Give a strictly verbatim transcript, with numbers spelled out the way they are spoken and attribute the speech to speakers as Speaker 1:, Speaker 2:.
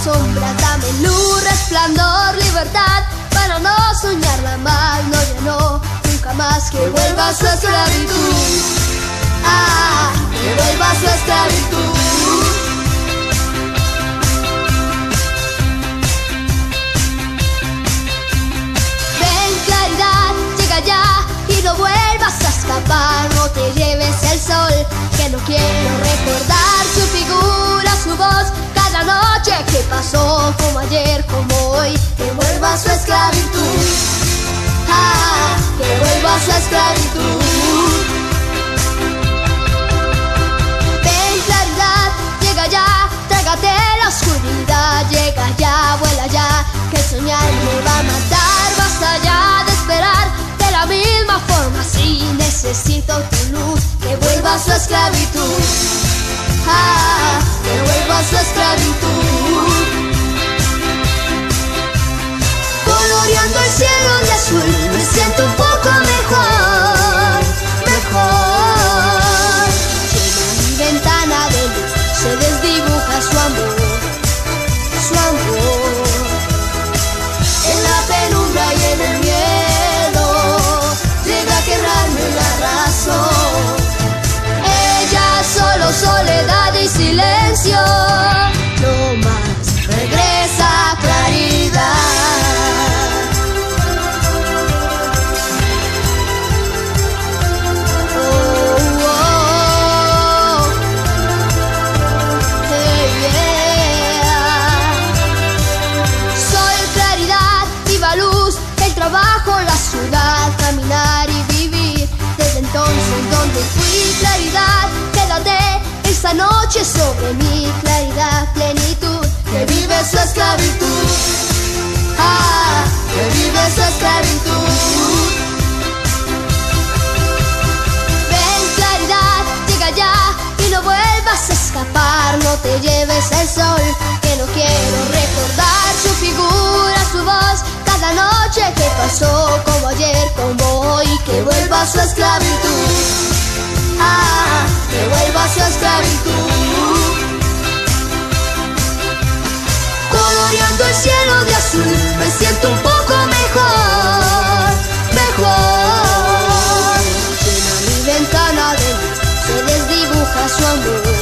Speaker 1: sombra, dame luz, resplandor, libertad, para no soñarla mal, no, ya no, nunca más que vuelva a su esclavitud. Ah, que vuelva a su esclavitud. Ven, claridad, llega ya y no vuelvas a escapar, no te lleves el sol, que no quiero recordar su figura, su voz, cada noche que pasó, como ayer, como hoy, que vuelva a su esclavitud. Ah, que vuelva a su esclavitud. Ven, claridad, llega ya, trágate la oscuridad, llega ya, vuela ya, que el soñar me va a matar, basta ya de esperar, de la misma forma, si necesito tu luz, que vuelva a su esclavitud. Ah, que vuelva a su esclavitud. Coloreando el cielo de azul, me siento un poco mejor, mejor. Lleno mi ventana de luz, se desdibuja su amor, su amor. En la penumbra y en el miedo, llega a quebrarme la razón. Ella solo soledad y silencio, no más, regresa claridad. Oh, oh, hey, yeah. Soy claridad, viva luz, el trabajo, la ciudad, caminar y vivir. Desde entonces donde fui claridad, quédate esta noche sobre mi claridad, plenitud, que vive su esclavitud. Ah, que vive su esclavitud. Ven, claridad, llega ya y no vuelvas a escapar, no te lleves el sol, que no quiero recordar su figura, su voz, cada noche que pasó, como ayer, como hoy, que vuelva a su esclavitud. Ah, que vuelva a su esclavitud. Coloreando el cielo de azul, me siento un poco mejor, mejor. Llena mi ventana de luz, se desdibuja su amor.